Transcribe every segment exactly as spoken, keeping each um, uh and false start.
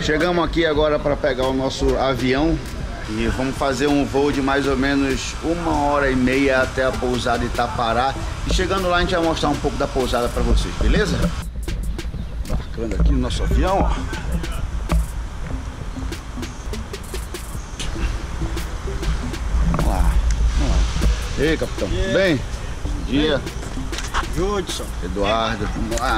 Chegamos aqui agora para pegar o nosso avião e vamos fazer um voo de mais ou menos uma hora e meia até a pousada Itapará. E chegando lá a gente vai mostrar um pouco da pousada para vocês, beleza? Embarcando aqui no nosso avião, ó. Vamos lá, vamos lá. E aí, capitão, tudo bem? Bom dia. Judson. Eduardo, vamos lá.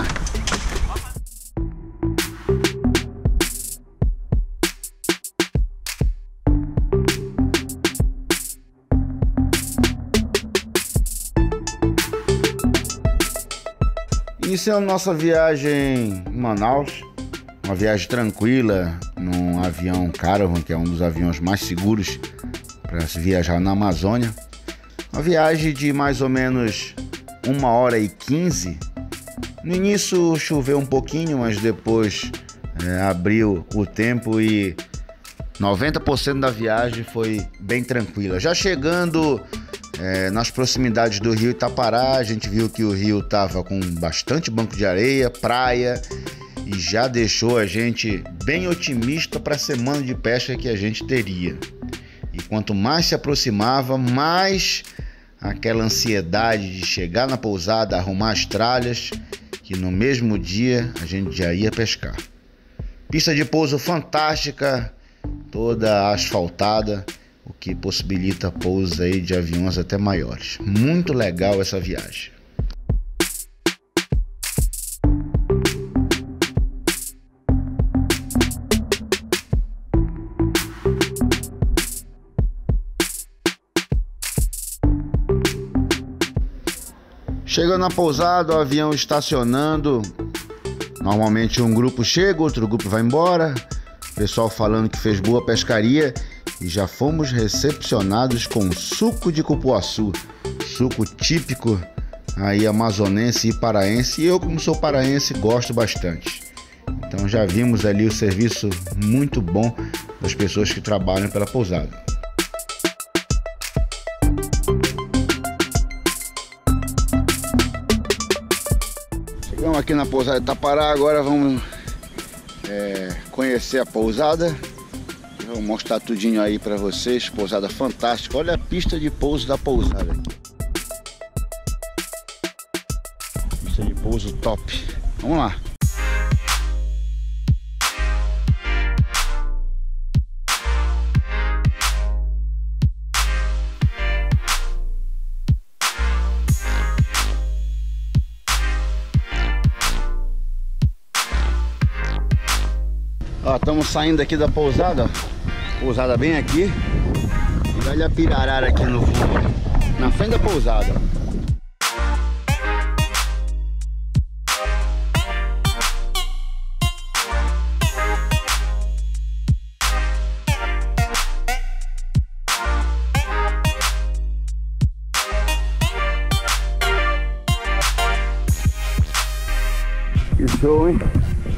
Iniciando nossa viagem em Manaus, uma viagem tranquila num avião Caravan, que é um dos aviões mais seguros para se viajar na Amazônia. Uma viagem de mais ou menos uma hora e quinze. No início choveu um pouquinho, mas depois é, abriu o tempo e noventa por cento da viagem foi bem tranquila. Já chegando É, nas proximidades do rio Itapará, a gente viu que o rio estava com bastante banco de areia, praia, e já deixou a gente bem otimista para a semana de pesca que a gente teria. E quanto mais se aproximava, mais aquela ansiedade de chegar na pousada, arrumar as tralhas, que no mesmo dia a gente já ia pescar. Pista de pouso fantástica, toda asfaltada, o que possibilita pousos aí de aviões até maiores. Muito legal essa viagem. Chegando na pousada, o avião estacionando. Normalmente um grupo chega, outro grupo vai embora. Pessoal falando que fez boa pescaria. E já fomos recepcionados com suco de cupuaçu, suco típico aí amazonense e paraense, e eu, como sou paraense, gosto bastante. Então já vimos ali o serviço muito bom das pessoas que trabalham pela pousada. Chegamos aqui na pousada Itapará, agora vamos é, conhecer a pousada. Vou mostrar tudinho aí pra vocês. Pousada fantástica. Olha a pista de pouso da pousada. Pista de pouso top. Vamos lá. Ó, estamos saindo aqui da pousada, ó. Pousada bem aqui. E olha a pirarara aqui no fundo, na frente da pousada. Que show, hein?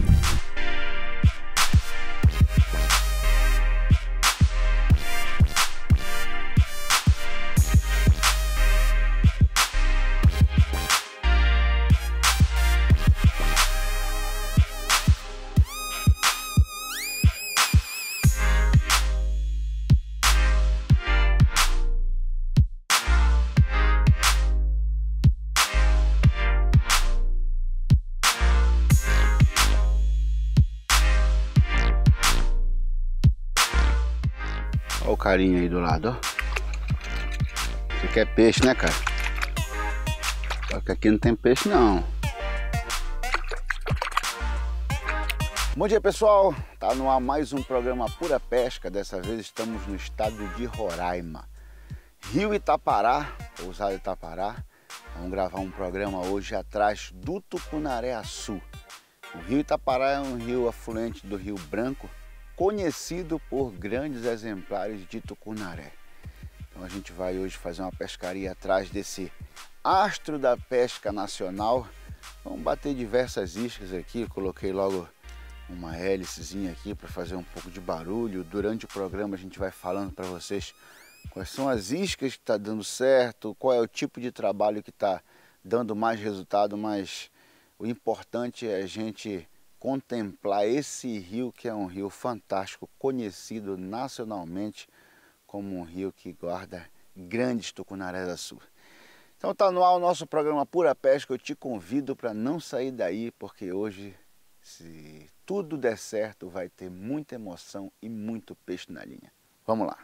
Olha o carinha aí do lado, ó. Você quer peixe, né, cara? Só que aqui não tem peixe, não. Bom dia, pessoal. Tá no ar mais um programa Pura Pesca. Dessa vez estamos no estado de Roraima. Rio Itapará, pousada Itapará. Vamos gravar um programa hoje atrás do Tucunaré-Açu. O Rio Itapará é um rio afluente do Rio Branco, conhecido por grandes exemplares de tucunaré. Então a gente vai hoje fazer uma pescaria atrás desse astro da pesca nacional. Vamos bater diversas iscas aqui. Coloquei logo uma hélicezinha aqui para fazer um pouco de barulho. Durante o programa a gente vai falando para vocês quais são as iscas que está dando certo, qual é o tipo de trabalho que está dando mais resultado, mas o importante é a gente contemplar esse rio, que é um rio fantástico, conhecido nacionalmente como um rio que guarda grandes tucunarés-açu. Então tá no ar o nosso programa Pura Pesca. Eu te convido para não sair daí, porque hoje, se tudo der certo, vai ter muita emoção e muito peixe na linha. Vamos lá!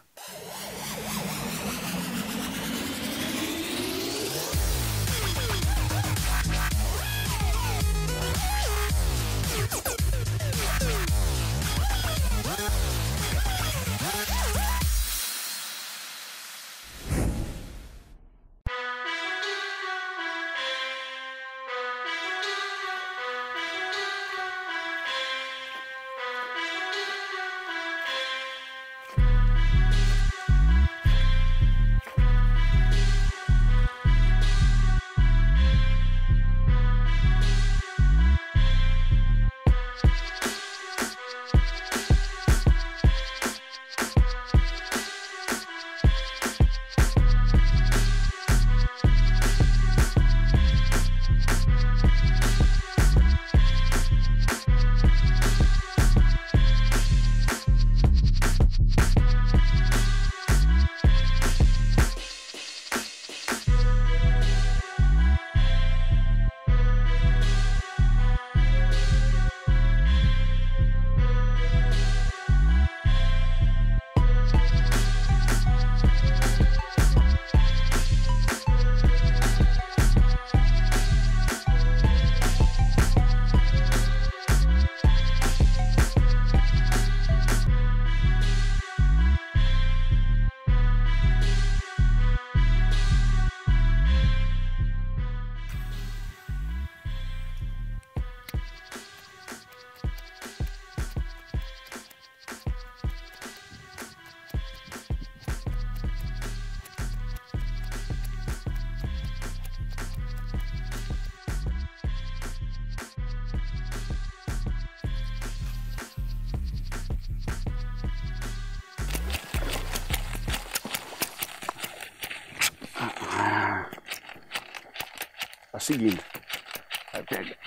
Tá seguindo. Vai pegar.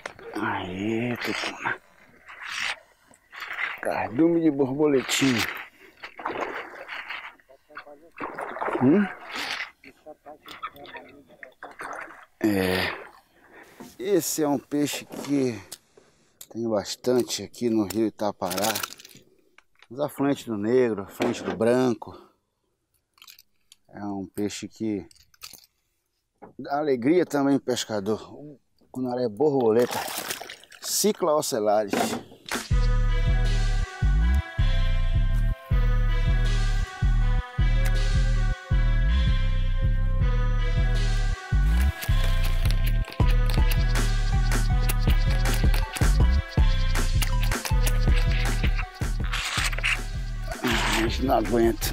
Aê, tucuna. Cardume de borboletinha. Hum? É. Esse é um peixe que tem bastante aqui no rio Itapará. Os afluentes do Negro, afluente do Branco. É um peixe que dá alegria também, pescador. O cunaré borboleta, Cicla ocellaris. Mas não aguento.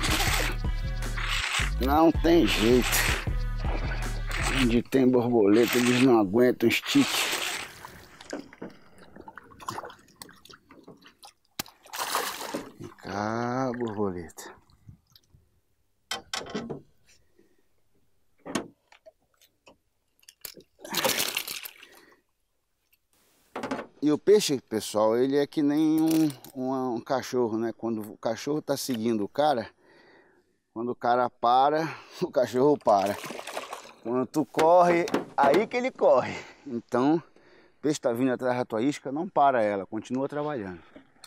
Não tem jeito. Onde tem borboleta, eles não aguentam stick. Vem cá, borboleta. E o peixe, pessoal, ele é que nem um, um, um cachorro, né? Quando o cachorro tá seguindo o cara, quando o cara para, o cachorro para. Quando tu corre, aí que ele corre. Então, o peixe tá vindo atrás da tua isca, não para ela, continua trabalhando.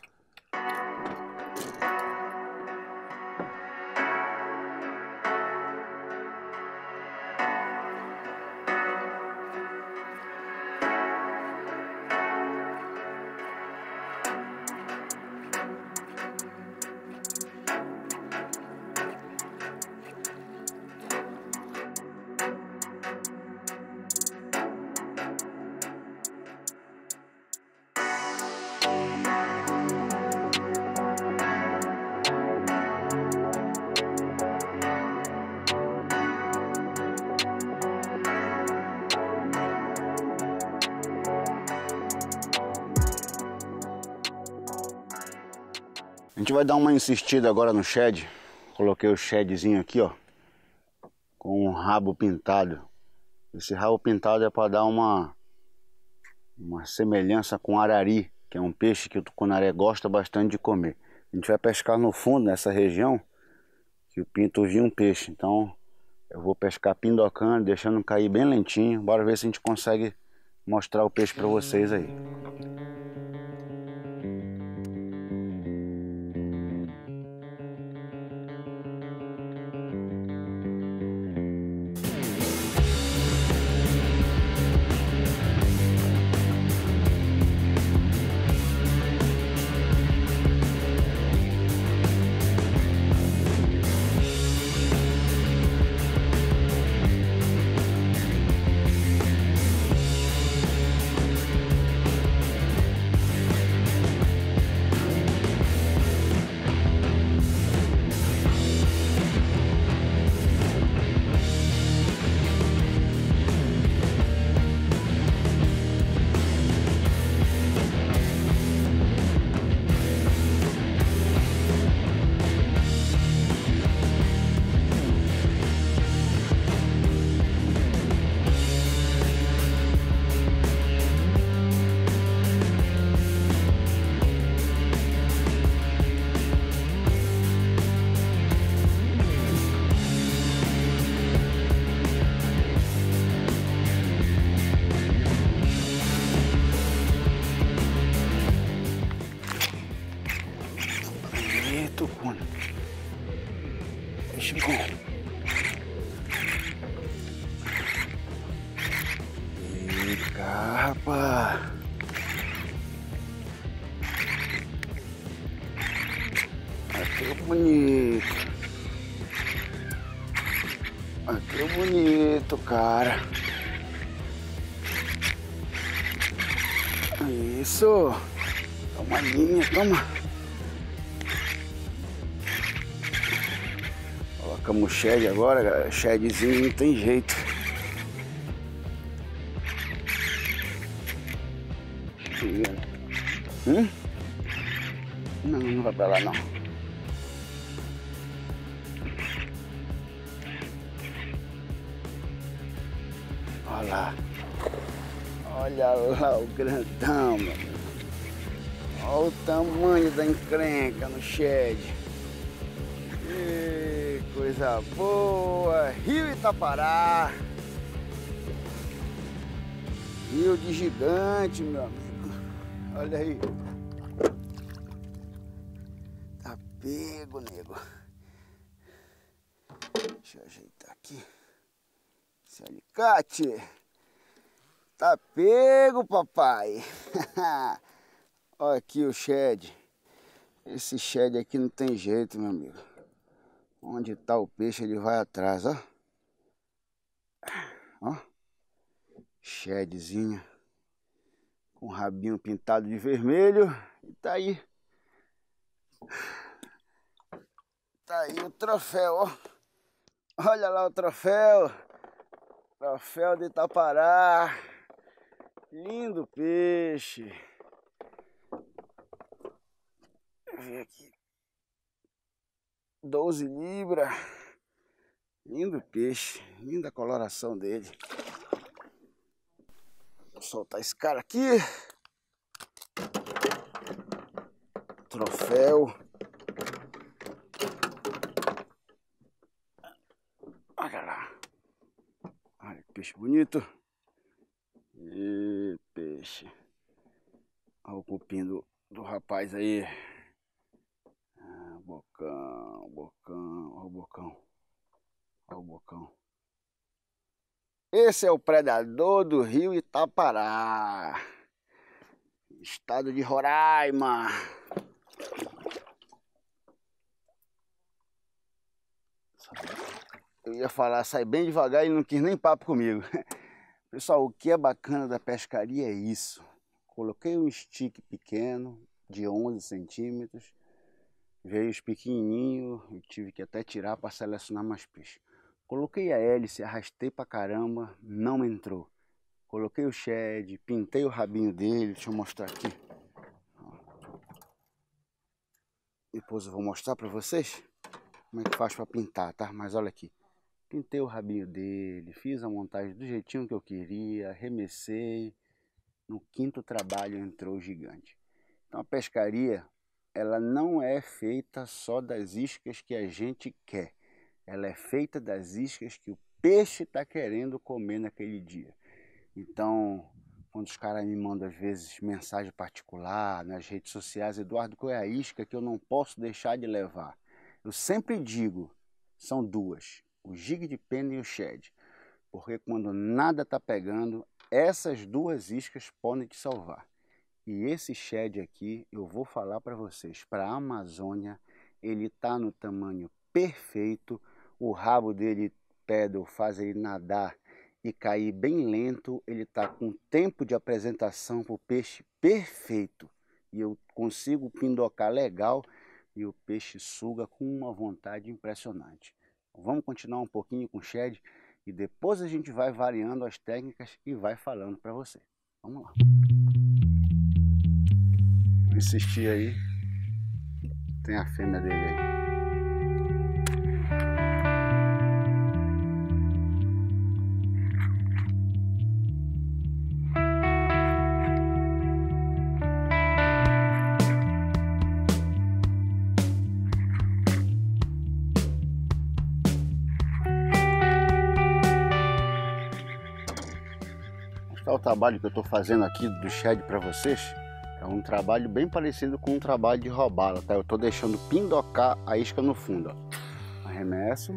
A gente vai dar uma insistida agora no shed. Coloquei o shedzinho aqui, ó, com um rabo pintado. Esse rabo pintado é para dar uma uma semelhança com arari, que é um peixe que o tucunaré gosta bastante de comer. A gente vai pescar no fundo, nessa região, que o pinto viu um peixe. Então eu vou pescar pindocando, deixando cair bem lentinho. Bora ver se a gente consegue mostrar o peixe para vocês aí. Tucuna. Peixe bom. Eita, rapaz. Aqui é bonito. Aqui é bonito, cara. Isso. Toma linha, toma. Colocamos o shed agora, galera. Shedzinho não tem jeito. Hum? Não, não vai pra lá não. Olha lá. Olha lá o grandão, meu Deus. Olha o tamanho da encrenca no shed. E coisa boa. Rio Itapará. Rio de gigante, meu amigo. Olha aí. Tá pego, nego. Deixa eu ajeitar aqui. Esse alicate. Tá pego, papai. Olha aqui o shed. Esse shed aqui não tem jeito, meu amigo. Onde tá o peixe, ele vai atrás, ó. Ó. Shedzinho. Com o rabinho pintado de vermelho. E tá aí. Tá aí o troféu, ó. Olha lá o troféu. Troféu de Itapará. Lindo peixe. Deixa eu ver aqui. doze libras. Lindo peixe. Linda coloração dele. Vou soltar esse cara aqui. Troféu. Olha lá. Olha que peixe bonito. E peixe. Olha o cupim do, do rapaz aí. Ah, bocão, bocão, olha o bocão. Olha o bocão. Esse é o predador do rio Itapará. Estado de Roraima. Eu ia falar, sai bem devagar e não quis nem papo comigo. Pessoal, o que é bacana da pescaria é isso. Coloquei um stick pequeno, de onze centímetros. Veio os pequenininhos, eu tive que até tirar para selecionar mais peixe. Coloquei a hélice, arrastei pra caramba, não entrou. Coloquei o shed, pintei o rabinho dele, deixa eu mostrar aqui. Depois eu vou mostrar para vocês como é que faz para pintar, tá? Mas olha aqui. Pintei o rabinho dele, fiz a montagem do jeitinho que eu queria, arremessei. No quinto trabalho entrou o gigante. Então a pescaria, ela não é feita só das iscas que a gente quer. Ela é feita das iscas que o peixe está querendo comer naquele dia. Então, quando os caras me mandam às vezes mensagem particular nas redes sociais, Eduardo, qual é a isca que eu não posso deixar de levar? Eu sempre digo, são duas, o jig de pena e o shed. Porque quando nada está pegando, essas duas iscas podem te salvar. E esse shed aqui, eu vou falar para vocês, para a Amazônia, ele está no tamanho perfeito, o rabo dele, pedal, faz ele nadar e cair bem lento, ele está com tempo de apresentação para o peixe perfeito. E eu consigo pindocar legal e o peixe suga com uma vontade impressionante. Vamos continuar um pouquinho com o shed e depois a gente vai variando as técnicas e vai falando para você. Vamos lá. Vou insistir aí. Tem a fêmea dele aí. O trabalho que eu estou fazendo aqui do shed para vocês é um trabalho bem parecido com um trabalho de robala, tá? Eu estou deixando pindocar a isca no fundo, ó. Arremesso,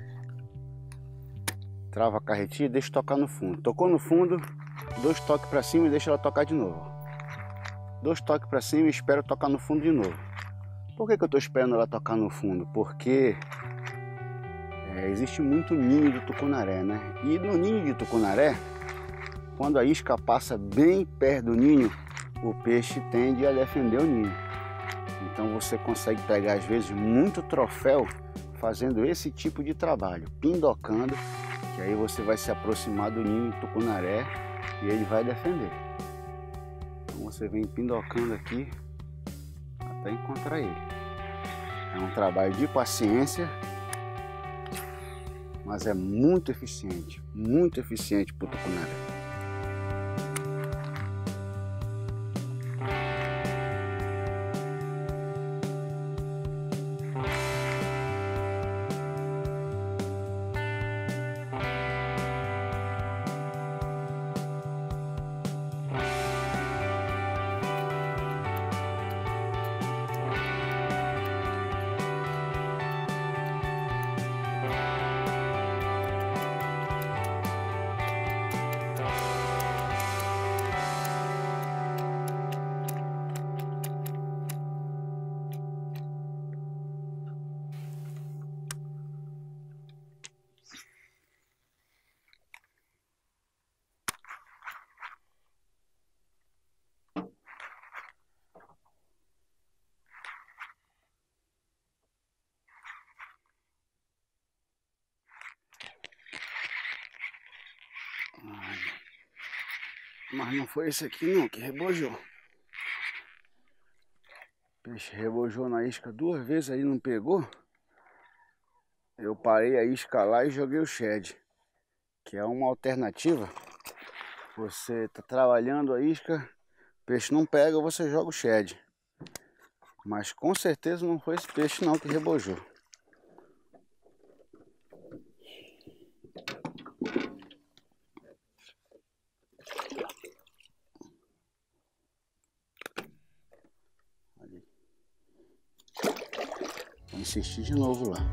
trava a carretinha e deixo tocar no fundo. Tocou no fundo, dois toques para cima e deixa ela tocar de novo, ó. Dois toques para cima e espero tocar no fundo de novo. Por que que eu estou esperando ela tocar no fundo? Porque é, existe muito ninho de tucunaré, né? E no ninho de tucunaré, quando a isca passa bem perto do ninho, o peixe tende a defender o ninho. Então você consegue pegar às vezes muito troféu fazendo esse tipo de trabalho, pindocando, que aí você vai se aproximar do ninho de tucunaré e ele vai defender. Então você vem pindocando aqui até encontrar ele. É um trabalho de paciência, mas é muito eficiente, muito eficiente para o tucunaré. Mas não foi esse aqui não que rebojou. O peixe rebojou na isca duas vezes aí, não pegou. Eu parei a isca lá e joguei o shed, que é uma alternativa. Você tá trabalhando a isca, o peixe não pega, você joga o shed. Mas com certeza não foi esse peixe não que rebojou. Vou insistir de novo lá.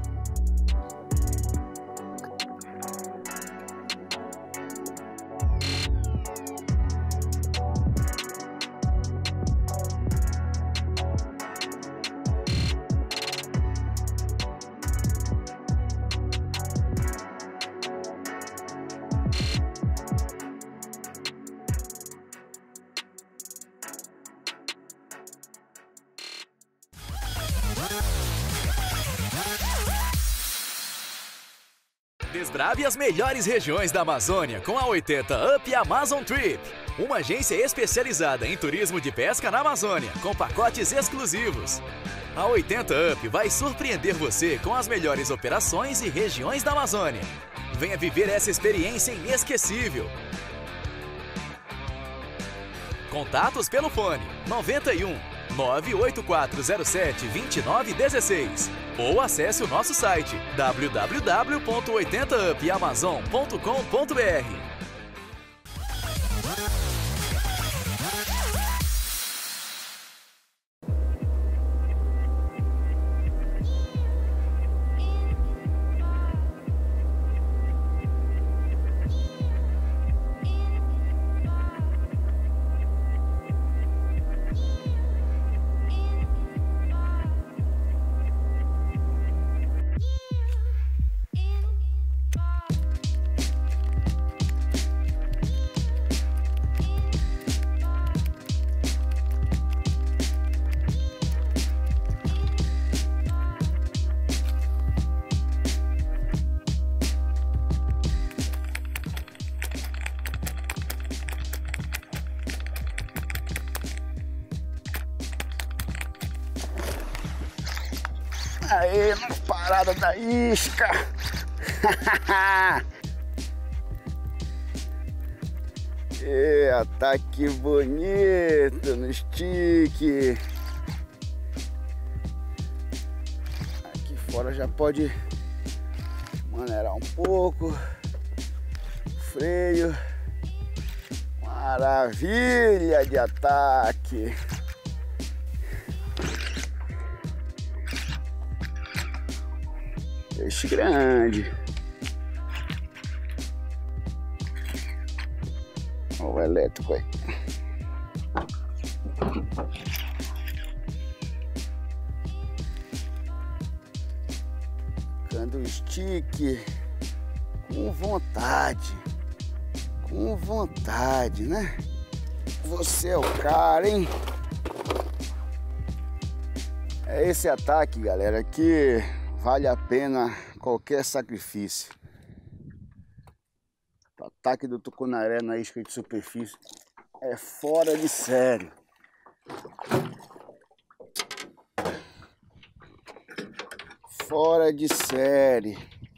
Desbrave as melhores regiões da Amazônia com a oitenta Up Amazon Trip, uma agência especializada em turismo de pesca na Amazônia, com pacotes exclusivos. A oitenta Up vai surpreender você com as melhores operações e regiões da Amazônia. Venha viver essa experiência inesquecível. Contatos pelo fone noventa e um, nove oito quatro zero sete, dois nove um seis ou acesse o nosso site w w w ponto oitenta up amazon ponto com ponto b r. Aê, na parada da isca! E ataque bonito no stick! Aqui fora já pode maneirar um pouco. Freio. Maravilha de ataque! Peixe grande. Olha o elétrico aí. Ficando o stick com vontade. Com vontade, né? Você é o cara, hein? É esse ataque, galera, que vale a pena qualquer sacrifício. O ataque do tucunaré na isca de superfície é fora de série. Fora de série.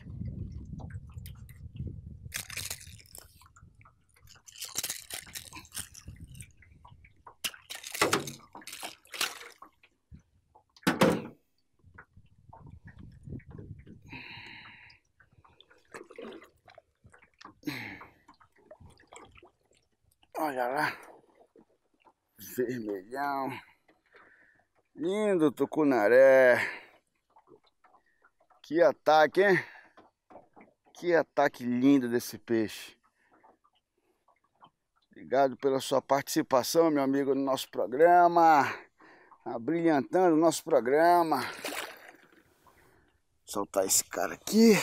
Olha lá, vermelhão, lindo tucunaré, que ataque, hein? Que ataque lindo desse peixe. Obrigado pela sua participação, meu amigo, no nosso programa, abrilhantando o nosso programa. Vou soltar esse cara aqui.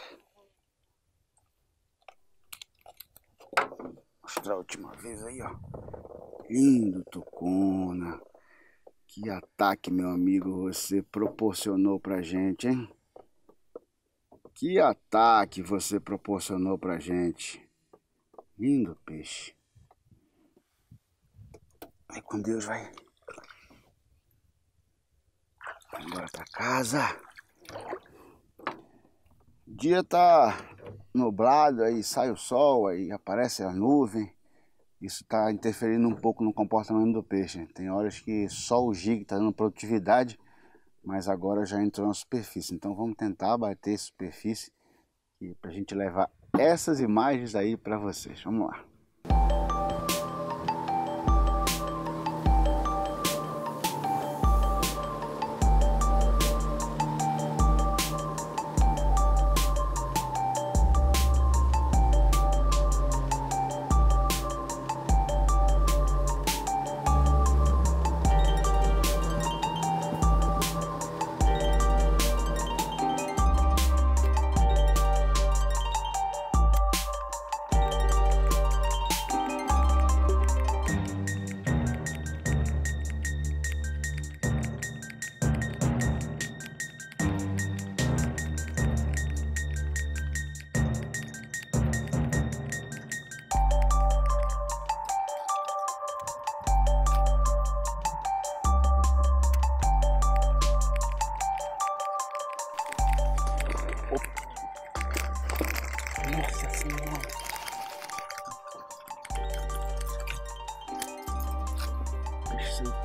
Mostrar a última vez aí, ó. Lindo tucuna. Que ataque, meu amigo, você proporcionou pra gente, hein? Que ataque você proporcionou pra gente. Lindo peixe. Vai com Deus, vai. Vai embora pra casa. O dia tá nublado, aí sai o sol, aí aparece a nuvem. Isso está interferindo um pouco no comportamento do peixe. Tem horas que só o jig está dando produtividade, mas agora já entrou na superfície. Então vamos tentar bater essa superfície para a gente levar essas imagens aí para vocês. Vamos lá.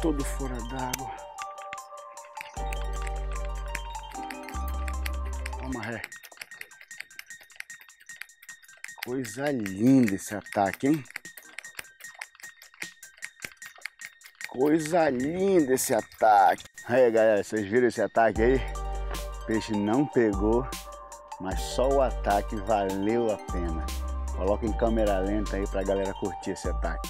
todo fora d'água. Vamos, ré. Coisa linda esse ataque, hein? Coisa linda esse ataque. Aí, galera, vocês viram esse ataque aí? O peixe não pegou, mas só o ataque valeu a pena. Coloca em câmera lenta aí pra galera curtir esse ataque.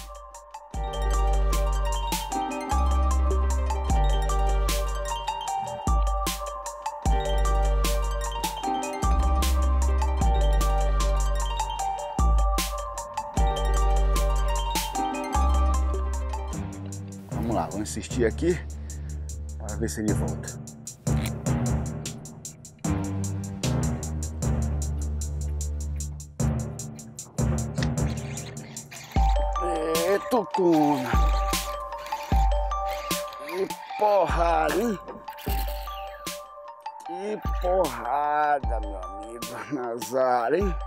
Vamos lá, vamos insistir aqui para ver se ele volta. É, tucuna. Que porrada, hein? Que porrada, meu amigo Nazar, hein?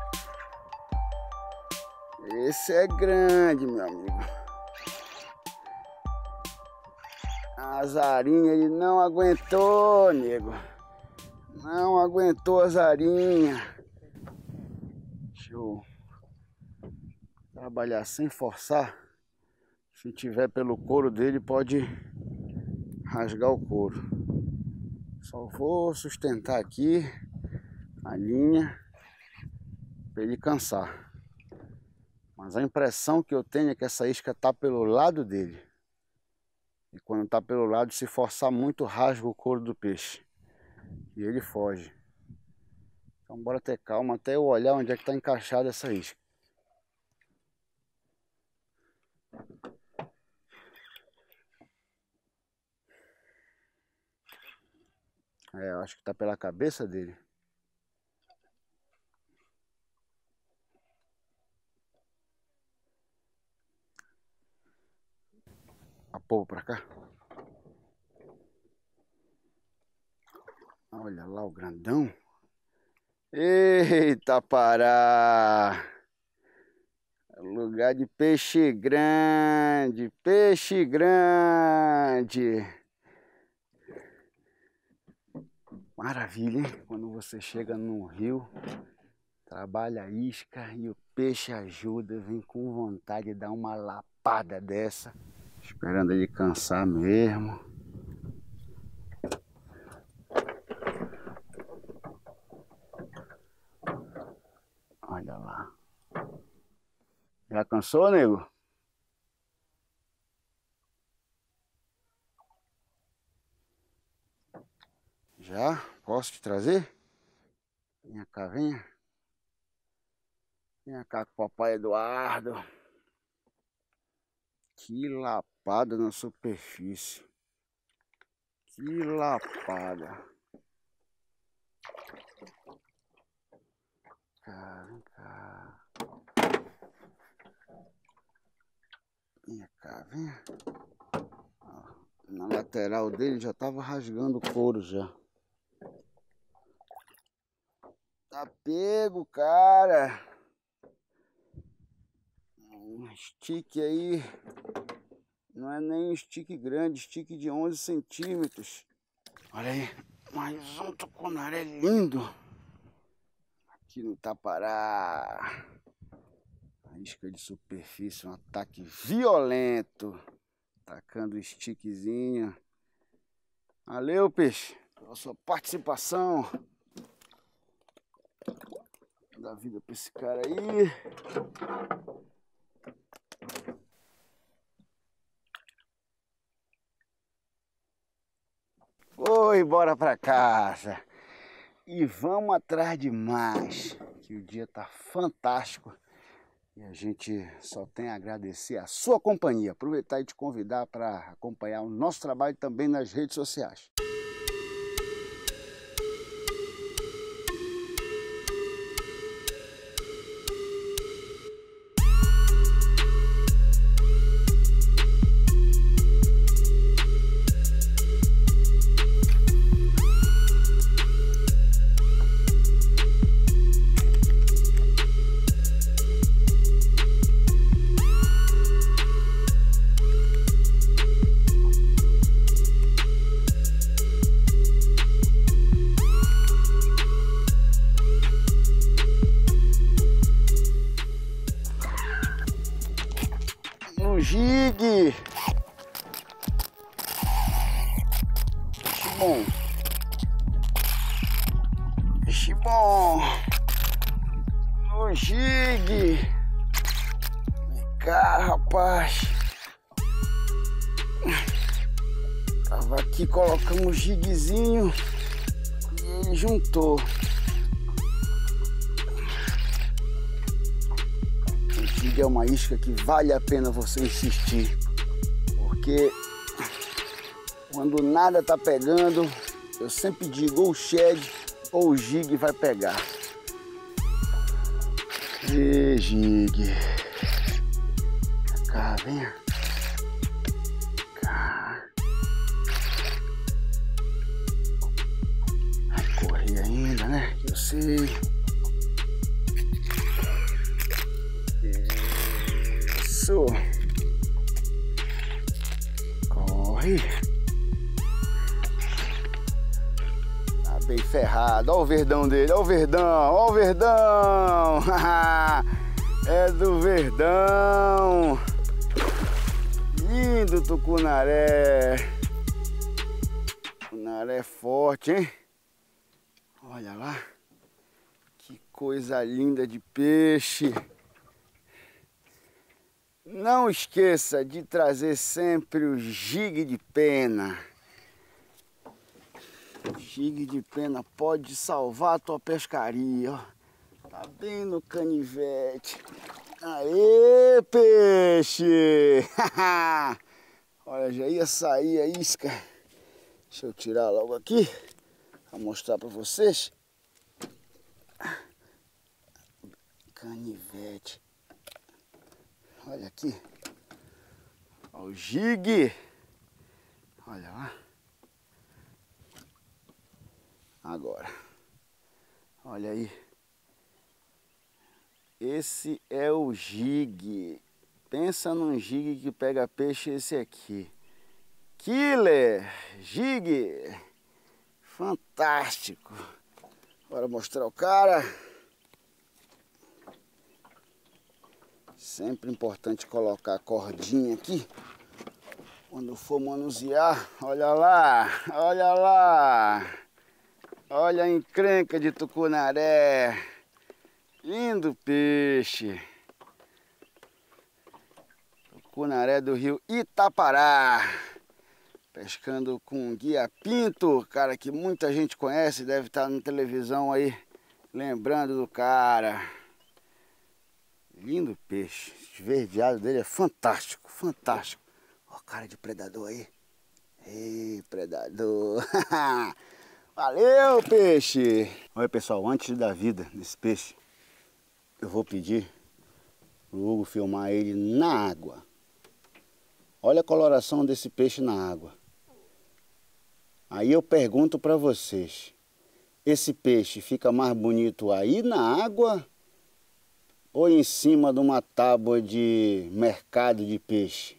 Esse é grande, meu amigo. A zarinha ele não aguentou, nego. Não aguentou a zarinha. Deixa eu trabalhar sem forçar. Se tiver pelo couro dele, pode rasgar o couro. Só vou sustentar aqui a linha para ele cansar. Mas a impressão que eu tenho é que essa isca tá pelo lado dele. E quando está pelo lado, se forçar muito, rasga o couro do peixe. E ele foge. Então bora ter calma até eu olhar onde é que está encaixada essa isca. É, eu acho que está pela cabeça dele. Apolo pra cá. Olha lá o grandão. Eita, Pará! Lugar de peixe grande, peixe grande. Maravilha, hein? Quando você chega num rio, trabalha a isca e o peixe ajuda, vem com vontade de dar uma lapada dessa. Esperando ele cansar mesmo. Olha lá. Já cansou, nego? Já? Posso te trazer? Vem cá, venha. Vem cá com o papai Eduardo. Que lapada na superfície. Que lapada. Vem cá. Vem cá, vem. Na lateral dele já tava rasgando o couro já. Tá pego, cara. Um stick aí. Não é nem um stick grande, stick de onze centímetros. Olha aí, mais um tucunaré lindo. Aqui no Tapará. A isca de superfície, um ataque violento. Tacando o stickzinho. Valeu, peixe, pela sua participação. Vou dar vida pra esse cara aí. Oi, bora pra casa. E vamos atrás de mais. Que o dia tá fantástico. E a gente só tem a agradecer a sua companhia. Aproveitar e te convidar para acompanhar o nosso trabalho também nas redes sociais. bom. Peixe bom. O jigue. Vem cá, rapaz. Tava aqui, colocamos o jiguezinho e ele juntou. O jigue é uma isca que vale a pena você insistir, porque quando nada tá pegando, eu sempre digo ou o shed ou o jigue vai pegar. E jigue. Vem cá, venha. Cá. Vai correr ainda, né? Eu sei. Isso. Corre. Bem ferrado, olha o verdão dele, olha o verdão, olha o verdão, é do verdão, lindo tucunaré, tucunaré forte, hein? Olha lá, que coisa linda de peixe. Não esqueça de trazer sempre o jigue de pena. Jigue de pena pode salvar a tua pescaria, ó. Tá bem no canivete. Aê, peixe! Olha, já ia sair a isca. Deixa eu tirar logo aqui para mostrar para vocês. Canivete. Olha aqui. Olha o jigue. Olha lá. Agora, olha aí, esse é o jigue. Pensa num jigue que pega peixe, esse aqui. Killer, jigue, fantástico. Bora mostrar o cara. Sempre importante colocar a cordinha aqui. Quando for manusear, olha lá, olha lá. Olha a encrenca de tucunaré. Lindo peixe. Tucunaré do rio Itapará. Pescando com guia Pinto. Cara que muita gente conhece. Deve estar na televisão aí. Lembrando do cara. Lindo peixe. O esverdeado dele é fantástico. Fantástico. Ó, cara de predador aí. Ei, predador. Valeu, peixe! Olha, pessoal, antes da vida desse peixe, eu vou pedir pro Hugo filmar ele na água. Olha a coloração desse peixe na água. Aí eu pergunto para vocês, esse peixe fica mais bonito aí na água ou em cima de uma tábua de mercado de peixe?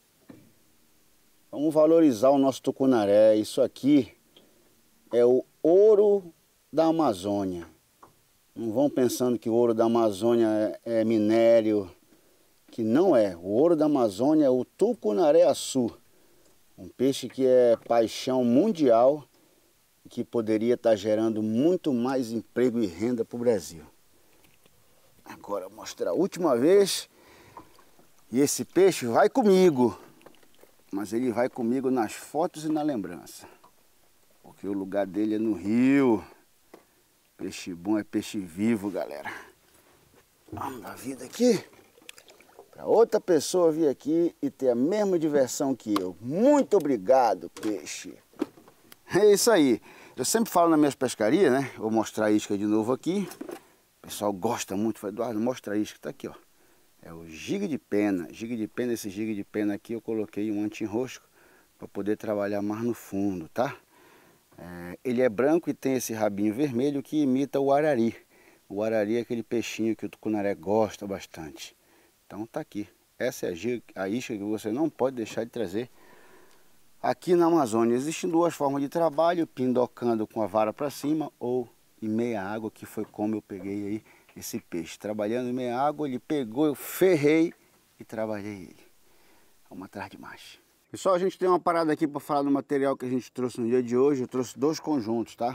Vamos valorizar o nosso tucunaré. Isso aqui é o ouro da Amazônia. Não vão pensando que o ouro da Amazônia é minério, que não é. O ouro da Amazônia é o tucunaré-açu, um peixe que é paixão mundial e que poderia estar gerando muito mais emprego e renda para o Brasil. Agora vou mostrar a última vez. E esse peixe vai comigo, mas ele vai comigo nas fotos e na lembrança. Porque o lugar dele é no rio. Peixe bom é peixe vivo, galera. Vamos dar vida aqui. Para outra pessoa vir aqui e ter a mesma diversão que eu. Muito obrigado, peixe. É isso aí. Eu sempre falo nas minhas pescarias, né? Vou mostrar a isca de novo aqui. O pessoal gosta muito. Fala, Eduardo, mostra a isca. Tá aqui, ó. É o jigue de pena. Jigue de pena, esse jigue de pena aqui eu coloquei um anti-enrosco para poder trabalhar mais no fundo, tá? É, ele é branco e tem esse rabinho vermelho que imita o arari. O arari é aquele peixinho que o tucunaré gosta bastante. Então tá aqui. Essa é a, a isca que você não pode deixar de trazer aqui na Amazônia. Existem duas formas de trabalho, pindocando com a vara para cima ou em meia água, que foi como eu peguei aí esse peixe. Trabalhando em meia água, ele pegou, eu ferrei e trabalhei ele. Vamos atrás de mais. Pessoal, a gente tem uma parada aqui para falar do material que a gente trouxe no dia de hoje. Eu trouxe dois conjuntos, tá?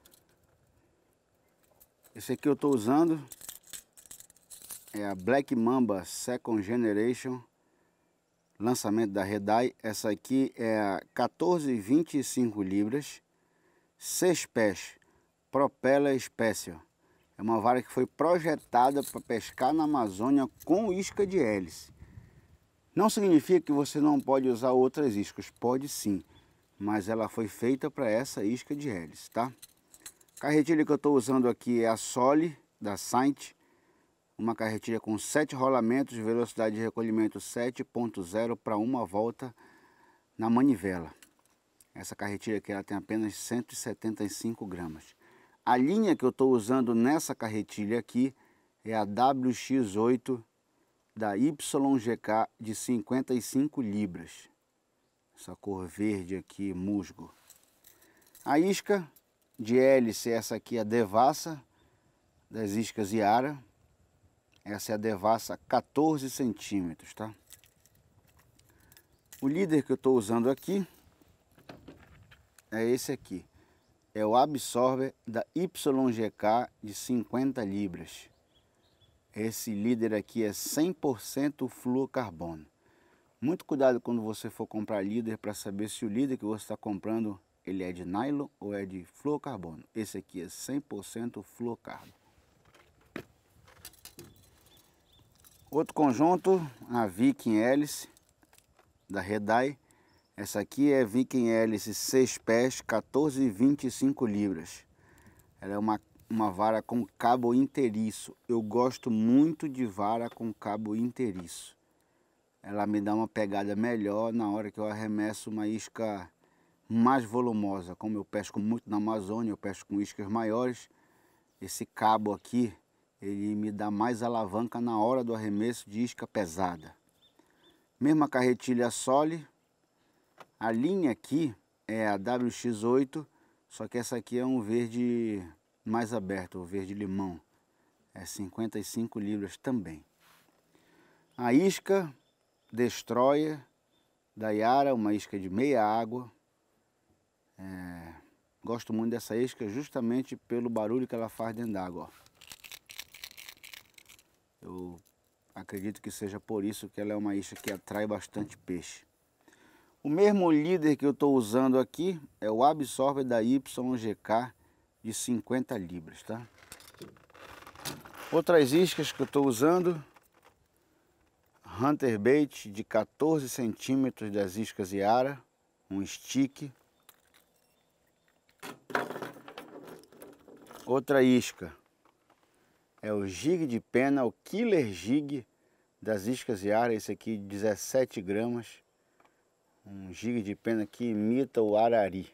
Esse aqui eu estou usando é a Black Mamba Second Generation, lançamento da Redai. Essa aqui é a quatorze e vinte e cinco libras, seis pés, Propeller Special. É uma vara que foi projetada para pescar na Amazônia com isca de hélice. Não significa que você não pode usar outras iscas, pode sim, mas ela foi feita para essa isca de hélice, tá? A carretilha que eu estou usando aqui é a Soli, da Saint, uma carretilha com sete rolamentos, velocidade de recolhimento sete ponto zero para uma volta na manivela. Essa carretilha aqui ela tem apenas cento e setenta e cinco gramas. A linha que eu estou usando nessa carretilha aqui é a W X oito da Y G K de cinquenta e cinco libras. Essa cor verde aqui, musgo. A isca de hélice, essa aqui é a Devassa, das iscas Yara. Essa é a Devassa quatorze centímetros, tá? O líder que eu estou usando aqui é esse aqui. É o Absorber da Y G K de cinquenta libras. Esse líder aqui é cem por cento fluorocarbono. Muito cuidado quando você for comprar líder para saber se o líder que você está comprando ele é de nylon ou é de fluorocarbono. Esse aqui é cem por cento fluorocarbono. Outro conjunto, a Viking Hélice da Redai. Essa aqui é Viking Hélice seis pés, quatorze e vinte e cinco libras. Ela é uma uma vara com cabo inteiriço. Eu gosto muito de vara com cabo inteiriço. Ela me dá uma pegada melhor na hora que eu arremesso uma isca mais volumosa. Como eu pesco muito na Amazônia, eu pesco com iscas maiores. Esse cabo aqui, ele me dá mais alavanca na hora do arremesso de isca pesada. Mesma carretilha Soli. A linha aqui é a W X oito, só que essa aqui é um verde mais aberto, o verde limão, é cinquenta e cinco libras também. A isca Destroyer da Yara, uma isca de meia água. É, gosto muito dessa isca justamente pelo barulho que ela faz dentro d'água. Eu acredito que seja por isso que ela é uma isca que atrai bastante peixe. O mesmo líder que eu estou usando aqui é o Absorber da Y G K de cinquenta libras, tá? Outras iscas que eu estou usando, Hunter Bait de quatorze centímetros das iscas Yara, um stick. Outra isca é o jig de pena, o Killer Jig das iscas Yara, esse aqui de dezessete gramas, um jig de pena que imita o arari.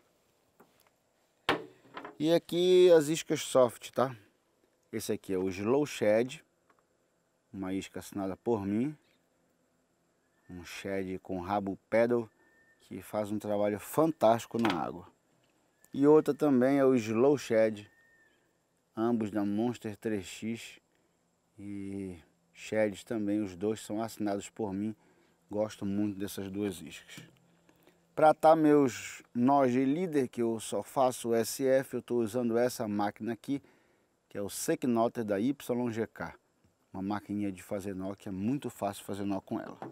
E aqui as iscas soft, tá? Esse aqui é o Slow Shed, uma isca assinada por mim. Um shed com rabo pedal que faz um trabalho fantástico na água. E outra também é o Slow Shed, ambos da Monster três X. E sheds também, os dois são assinados por mim. Gosto muito dessas duas iscas. Para atar meus nós de líder, que eu só faço S F, eu estou usando essa máquina aqui, que é o Seknotter da Y G K. Uma maquininha de fazer nó, que é muito fácil fazer nó com ela.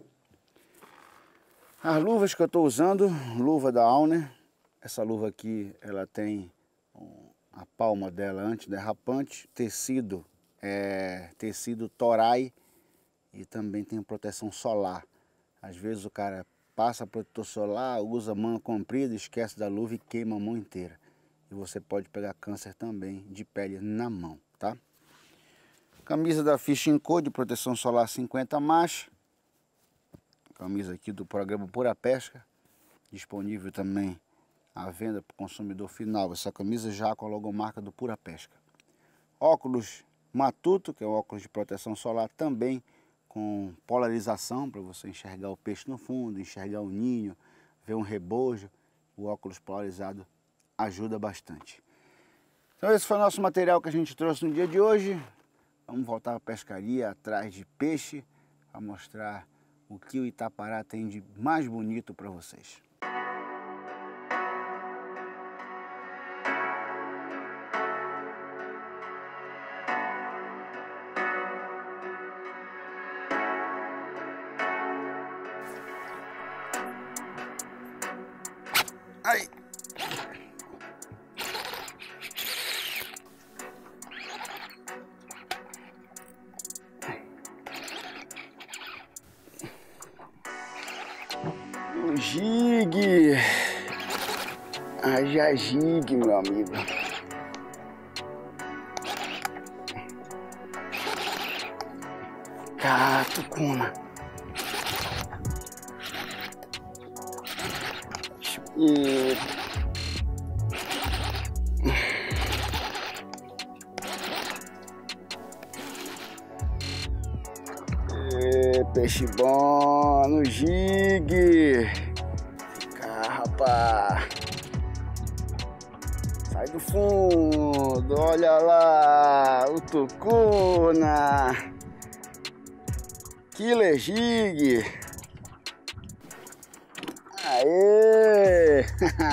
As luvas que eu estou usando, luva da Auner. Essa luva aqui, ela tem a palma dela antiderrapante, tecido, é, tecido Toray e também tem proteção solar. Às vezes o cara passa protetor solar, usa mão comprida, esquece da luva e queima a mão inteira. E você pode pegar câncer também de pele na mão, tá? Camisa da Fishing Co de proteção solar cinquenta mais. Camisa aqui do programa Pura Pesca. Disponível também à venda para o consumidor final. Essa camisa já com a logomarca do Pura Pesca. Óculos Matuto, que é um óculos de proteção solar também com polarização, para você enxergar o peixe no fundo, enxergar o ninho, ver um rebojo. O óculos polarizado ajuda bastante. Então esse foi o nosso material que a gente trouxe no dia de hoje. Vamos voltar à pescaria atrás de peixe, a mostrar o que o Itapará tem de mais bonito para vocês. Ai. O jigue. Haja jigue, meu amigo. Ah, tucuna. E... e... peixe bom no jigue. Cá, rapaz. Sai do fundo, olha lá, o tucuna. Killer jigue. Aê!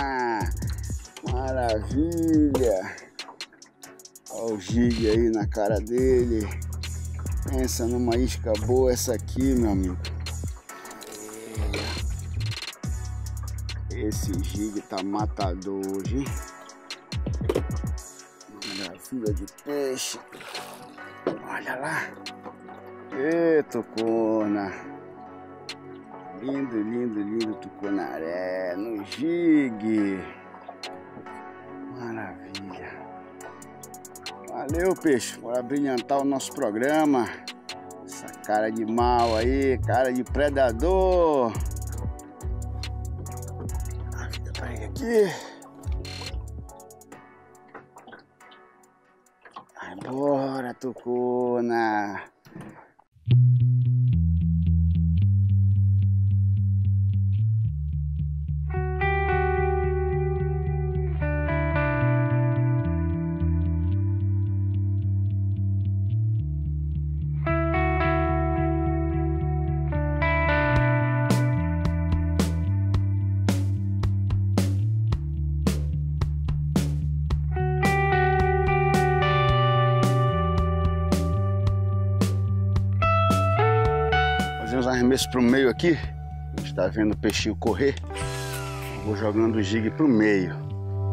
Maravilha! Olha o jigue aí na cara dele. Pensa numa isca boa essa aqui, meu amigo. Esse jigue tá matador hoje, hein? Maravilha de peixe. Olha lá. Ê, tucuna. Lindo, lindo, lindo tucunaré no jigue. Maravilha. Valeu, peixe, por brilhantar o nosso programa. Essa cara de mal aí, cara de predador. Fica pra ele aqui. Vai embora, tucuna. Fazer uns arremessos pro meio aqui. A gente tá vendo o peixinho correr. Eu vou jogando o jigue pro meio.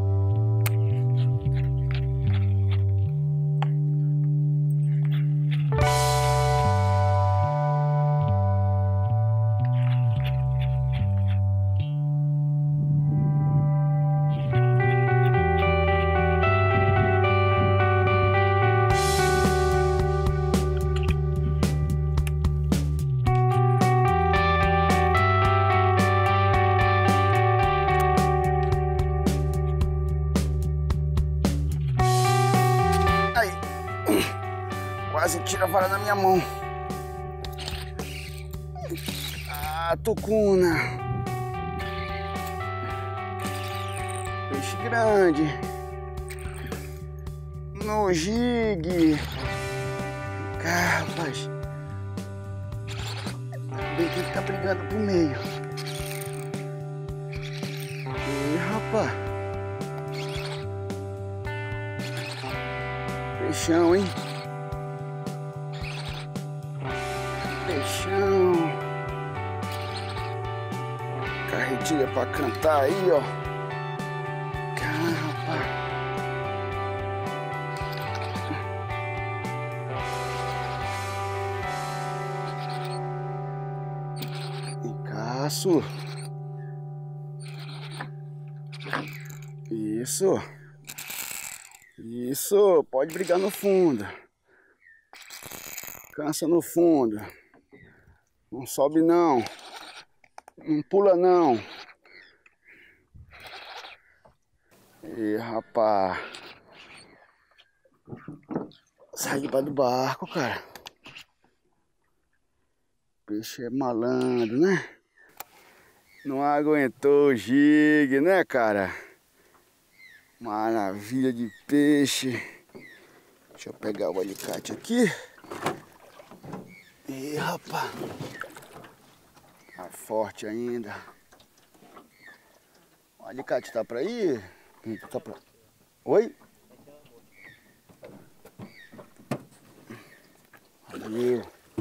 Quase tira a vara da minha mão. Ah, tucuna. Peixe grande. No jigue. Cá, rapaz. Bem que ele tá brigando pro meio. Ih, rapaz. Peixão, hein? Peixão. Carretilha pra cantar aí, ó. Caramba. Encaço. Isso. Isso. Pode brigar no fundo. Cansa no fundo. Não sobe não. Não pula não. Ih, rapaz. Sai debaixo do barco, cara. Peixe é malandro, né? Não aguentou o jigue, né, cara? Maravilha de peixe. Deixa eu pegar o alicate aqui. Ih, rapaz. Tá forte ainda. O alicate tá pra ir? Pinto, tá pra... Oi? Valeu.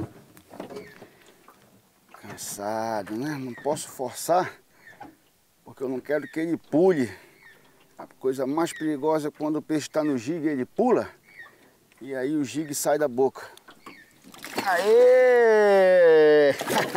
Cansado, né? Não posso forçar, porque eu não quero que ele pule. A coisa mais perigosa é quando o peixe está no jigue, ele pula, e aí o jigue sai da boca. Aê!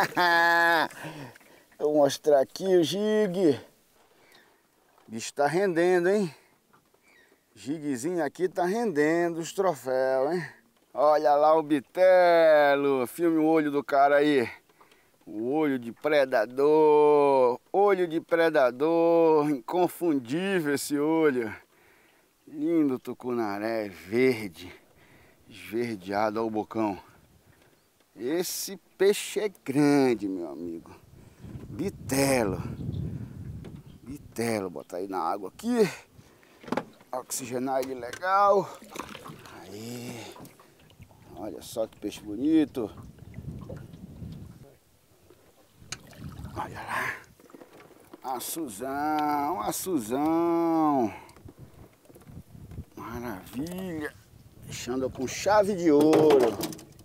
Vou mostrar aqui o jigue. O bicho tá rendendo, hein? Jiguezinho aqui tá rendendo os troféus, hein? Olha lá o bitelo. Filme o olho do cara aí. O olho de predador. Olho de predador. Inconfundível esse olho. Lindo tucunaré verde. Esverdeado ao bocão. Esse peixe é grande, meu amigo. Bitelo. Bitelo. Botar aí na água aqui. Oxigenar ele legal. Aí. Olha só que peixe bonito. Olha lá. A Suzão, a Suzão. Maravilha. Deixando com chave de ouro.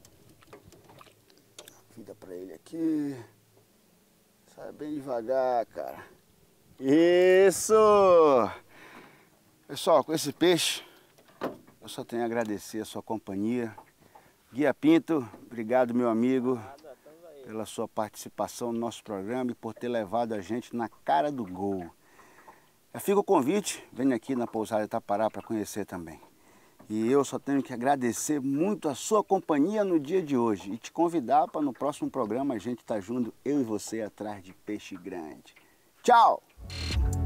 Vida pra ele aqui. Sai bem devagar, cara. Isso! Pessoal, com esse peixe, eu só tenho a agradecer a sua companhia. Guia Pinto, obrigado, meu amigo, pela sua participação no nosso programa e por ter levado a gente na cara do gol. Fica o convite, venha aqui na Pousada Itapará para conhecer também. E eu só tenho que agradecer muito a sua companhia no dia de hoje e te convidar para no próximo programa a gente estar junto, eu e você, atrás de peixe grande. Tchau!